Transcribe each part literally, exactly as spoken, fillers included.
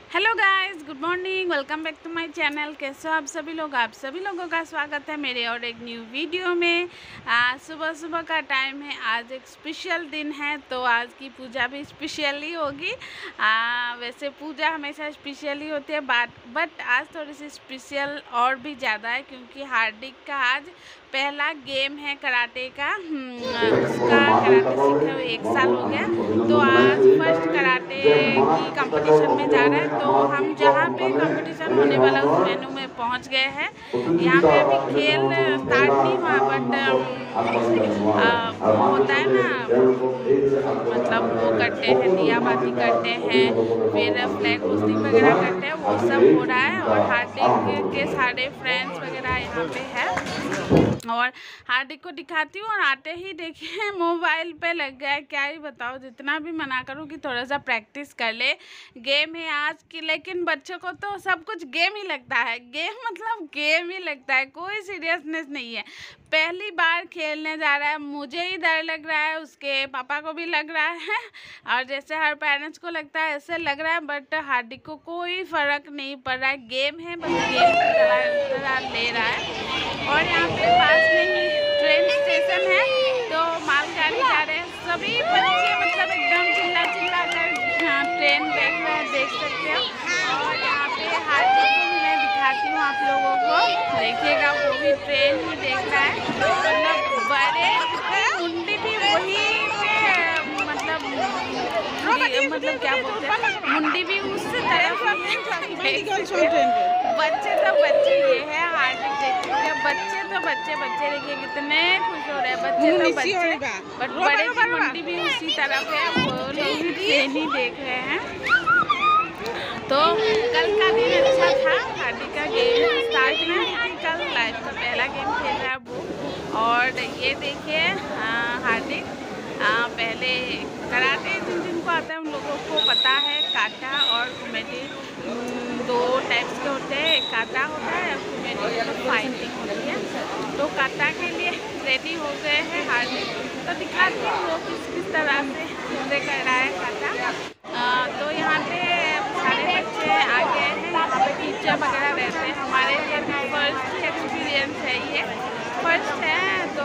Hello guys, good morning. Welcome back to my channel. कैसे हो आप सभी लोग? आप सभी लोगों का स्वागत है मेरे और एक न्यू वीडियो में। आज सुबह सुबह का टाइम है, आज एक स्पेशल दिन है, तो आज की पूजा भी स्पेशल ही होगी। आ, वैसे पूजा हमेशा स्पेशल ही होती है, बट बट आज थोड़ी सी स्पेशल और भी ज़्यादा है, क्योंकि हार्दिक का आज पहला गेम है कराटे का। उसका कराटे सीखे हुए एक साल हो गया, तो आज फर्स्ट कराटे की कंपटीशन में जा रहा है। तो हम जहाँ पे कंपटीशन होने वाला उस वेन्यू में पहुँच गए हैं। यहाँ पे अभी खेल स्टार्ट नहीं हुआ, बट वो होता है ना, मतलब वो करते हैं, दिया बाती करते हैं, फिर फ्लैग होस्टिंग वगैरह करते हैं, वो सब हो रहा है। और हार्दिक के सारे फ्रेंड्स वगैरह यहाँ पे है, और हार्दिक को दिखाती हूँ। और आते ही देखिए मोबाइल पे लग गया है। क्या ही बताओ, जितना भी मना करूँ कि थोड़ा सा प्रैक्टिस कर ले, गेम है आज की, लेकिन बच्चों को तो सब कुछ गेम ही लगता है। गेम मतलब गेम ही लगता है, कोई सीरियसनेस नहीं है। पहली बार खेलने जा रहा है, मुझे ही डर लग रहा है, उसके पापा को भी लग रहा है, और जैसे हर पेरेंट्स को लगता है ऐसे लग रहा है। बट हार्दिक को कोई फ़र्क नहीं पड़ रहा है, गेम है, बस गेम की तरह तरह ले रहा है। और यहाँ पे पास में ही ट्रेन स्टेशन है, तो मालगाड़ी जा रहे हैं सभी बच्चे, मतलब एकदम चिल्ला चिल्ला कर ट्रेन देख रहे हैं, देख सकते हो। और यहाँ पे हार्दिक को भी मैं दिखाती हूँ आप लोगों को, देखिएगा वो भी ट्रेन ही देख रहा है। मतलब बड़े मुंडी भी वही पे, मतलब मतलब क्या बोलते हैं, मुंडी भी उससे तरफ बच्चे तो बच्चे ये है। हार्दिक देखिए, बच्चे तो बच्चे बच्चे देखिए कितने खुश हो रहे हैं, बच्चे तो बच्चे, बट बड़े की मुंडी भी उसी तरफ है, वो लोग भी ट्रेन ही देख रहे हैं। तो कल का दिन अच्छा था, हार्दिक का गेम स्टार्ट में, कल लाइफ का पहला गेम खेल रहा है वो। और ये देखिए हार्दिक पहले कराटे जिन जिनको आता है उन लोगों को पता है, काटा और कुमेटी दो टाइप्स के होते हैं। एक काटा होता है और कुमेटी तो फाइटिंग होती है। तो काटा के लिए रेडी हो गए हैं हार्दिक, तो दिखाती हूँ वो किस किस तरह से पूरे कर रहा है काटा। आ, तो यहाँ पे सारे बच्चे आ गए हैं, यहाँ पे टीचर वगैरह रहते हैं। हमारे लिए भी फर्स्ट एक्सपीरियंस है, ये फर्स्ट है, तो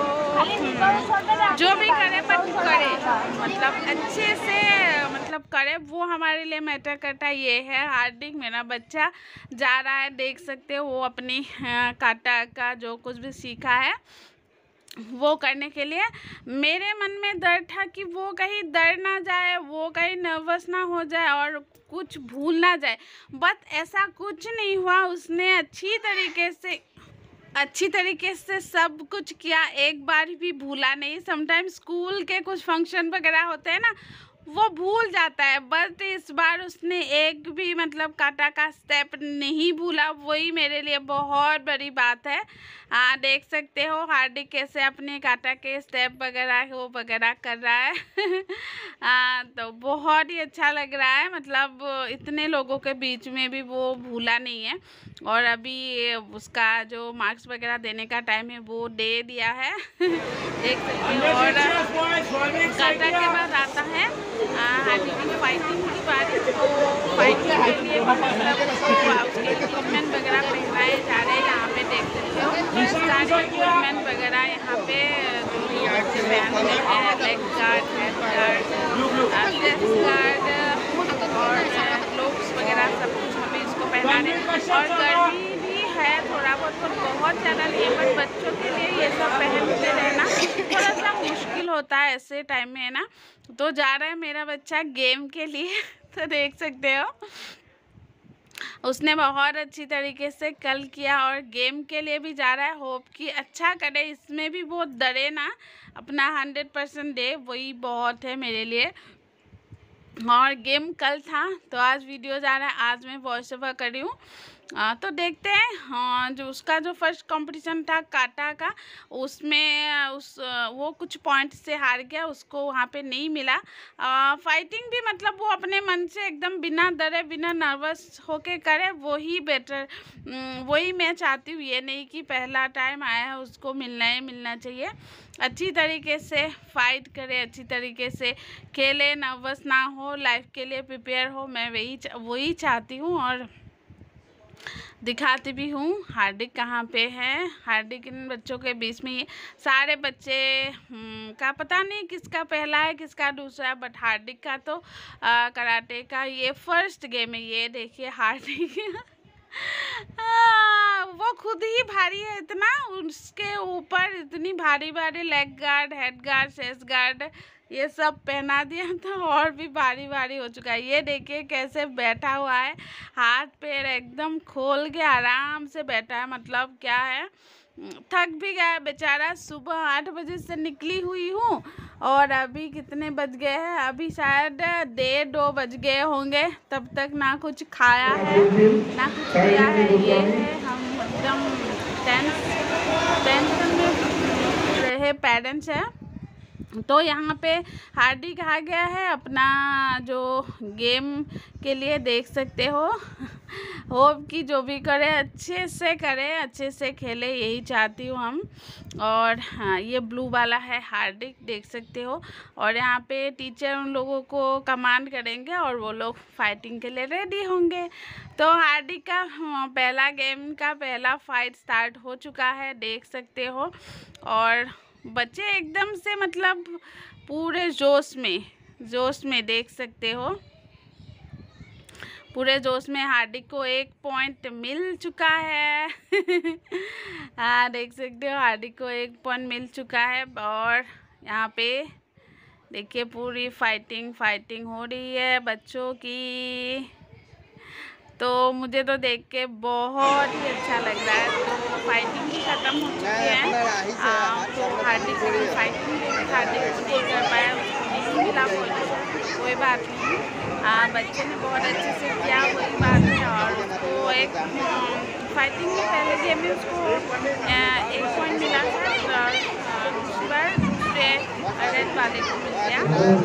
जो भी करे बट करे, मतलब अच्छे से मतलब करे, वो हमारे लिए मैटर करता है। ये है हार्दिक मेरा बच्चा जा रहा है, देख सकते हो, वो अपनी काटा का जो कुछ भी सीखा है वो करने के लिए। मेरे मन में डर था कि वो कहीं डर ना जाए, वो कहीं नर्वस ना हो जाए और कुछ भूल ना जाए, बट ऐसा कुछ नहीं हुआ। उसने अच्छी तरीके से अच्छी तरीके से सब कुछ किया, एक बार भी भूला नहीं। समटाइम्स स्कूल के कुछ फंक्शन वगैरह होते हैं ना, वो भूल जाता है, बट इस बार उसने एक भी मतलब काटा का स्टेप नहीं भूला, वही मेरे लिए बहुत बड़ी बात है। आ, देख सकते हो हार्दिक कैसे अपने काटा के स्टेप वगैरह वो वगैरह कर रहा है। आ, तो बहुत ही अच्छा लग रहा है, मतलब इतने लोगों के बीच में भी वो भूला नहीं है। और अभी उसका जो मार्क्स वगैरह देने का टाइम है वो दे दिया है। देख सकते हो। और काटा के बाद आता है हार्दिक की फाइटिंग की बारी, तो फाइटिंग के लिए मतलब उसके इक्विपमेंट वगैरह पहनाए जा रहे हैं। यहाँ पे देख सकते हो सारे इक्विपमेंट वगैरह यहाँ पे जो भी बच्चे पहन लेते हैं, leg guard, head guard, chest guard और ग्लोव्स वगैरह सब कुछ हमें इसको पहना रहे हैं। और गर्मी भी है थोड़ा बहुत, तो बहुत ज़्यादा नहीं, बट बच्चों के लिए ये सब पहनते रहना थोड़ा सा मुश्किल होता है ऐसे टाइम में, है ना। तो जा रहा है मेरा बच्चा गेम के लिए। तो देख सकते हो उसने बहुत अच्छी तरीके से कल किया, और गेम के लिए भी जा रहा है। होप कि अच्छा करे, इसमें भी बहुत डरे ना, अपना हंड्रेड परसेंट दे, वही बहुत है मेरे लिए। और गेम कल था, तो आज वीडियो जा रहा है, आज मैं वॉइस ओवर करी हूँ। आ, तो देखते हैं। हाँ, जो उसका जो फर्स्ट कंपटीशन था काटा का, उसमें उस वो कुछ पॉइंट से हार गया, उसको वहाँ पे नहीं मिला। आ, फाइटिंग भी मतलब वो अपने मन से एकदम बिना डरे बिना नर्वस होके करे, वही बेटर, वही मैं चाहती हूँ। ये नहीं कि पहला टाइम आया है उसको मिलना ही मिलना चाहिए। अच्छी तरीके से फाइट करे, अच्छी तरीके से खेले, नर्वस ना हो, लाइफ के लिए प्रिपेयर हो। मैं वही वही चाहती हूँ और दिखाती भी हूँ। हार्दिक कहाँ पे है? हार्दिक इन बच्चों के बीच में, ये सारे बच्चे का पता नहीं किसका पहला है किसका दूसरा है, बट हार्दिक का तो आ, कराटे का ये फर्स्ट गेम है। ये देखिए हार्दिक आ, वो खुद ही भारी है इतना, उसके ऊपर इतनी भारी भारी leg guard, head guard, chest guard ये सब पहना दिया था और भी भारी भारी हो चुका है। ये देखिए कैसे बैठा हुआ है, हाथ पैर एकदम खोल के आराम से बैठा है। मतलब क्या है, थक भी गया है बेचारा। सुबह आठ बजे से निकली हुई हूँ और अभी कितने बज गए हैं? अभी शायद डेढ़ दो बज गए होंगे। तब तक ना कुछ खाया है ना कुछ किया है। ये है हम एकदम टेंशन में रहे पेरेंट्स है। तो यहाँ पे हार्दिक आ गया है अपना जो गेम के लिए, देख सकते हो। होप कि जो भी करे अच्छे से करे, अच्छे से खेले, यही चाहती हूँ हम। और हाँ, ये ब्लू वाला है हार्दिक, देख सकते हो। और यहाँ पे टीचर उन लोगों को कमांड करेंगे और वो लोग फाइटिंग के लिए रेडी होंगे। तो हार्दिक का पहला गेम का पहला फाइट स्टार्ट हो चुका है, देख सकते हो। और बच्चे एकदम से मतलब पूरे जोश में जोश में देख सकते हो, पूरे जोश में। हार्दिक को एक पॉइंट मिल चुका है हाँ, देख सकते हो हार्दिक को एक पॉइंट मिल चुका है। और यहाँ पे देखिए पूरी फाइटिंग फाइटिंग हो रही है बच्चों की। तो मुझे तो देख के बहुत ही अच्छा लग रहा है। तो फाइटिंग भी ख़त्म हो चुकी है। तो हार्दिक की फाइटिंग भी हार्दिक को नहीं कर पाया, उसको नहीं मिला पोजीशन, कोई बात नहीं। आ, बच्चे ने बहुत अच्छे से किया, वही बात है। और उसको एक फाइटिंग में पहले गेम में उसको एक पॉइंट मिला था और दूसरी बार दूसरे रेड वाले को मिल गया।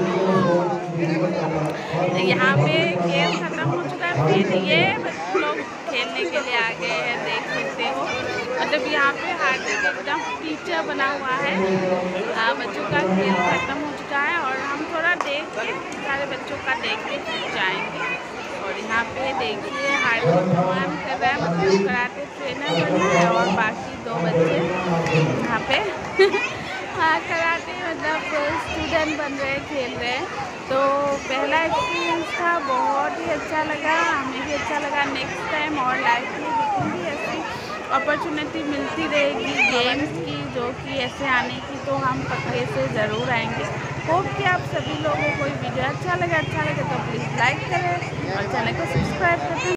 यहाँ पे गेम ख़त्म हो चुका है। फिर ये बच्चे लोग खेलने के लिए आ गए हैं, देख सकते हो। मतलब यहाँ पे हार्दिक एकदम टीचर बना हुआ है। आ, बच्चों का खेल ख़त्म हो चुका है और हम थोड़ा देख के सारे बच्चों का देख के जाएंगे। और यहाँ पे देखिए हार्दिक कमान कर रहा है, मतलब कराटे ट्रेनर बन रहा है। और बाकी दो बच्चे यहाँ पे हाँ कराटे मतलब स्टूडेंट बन रहे, खेल रहे हैं। तो पहला एक्सपीरियंस था, बहुत ही अच्छा लगा, हमें भी अच्छा लगा। नेक्स्ट टाइम और लाइफ में जितनी भी ऐसी अपॉर्चुनिटी मिलती रहेगी गेम्स की, जो कि ऐसे आने की, तो हम पक्के से ज़रूर आएंगे। होप कि आप सभी लोगों को वीडियो अच्छा लगे अच्छा लगे तो प्लीज़ लाइक करें और चैनल को सब्सक्राइब करें।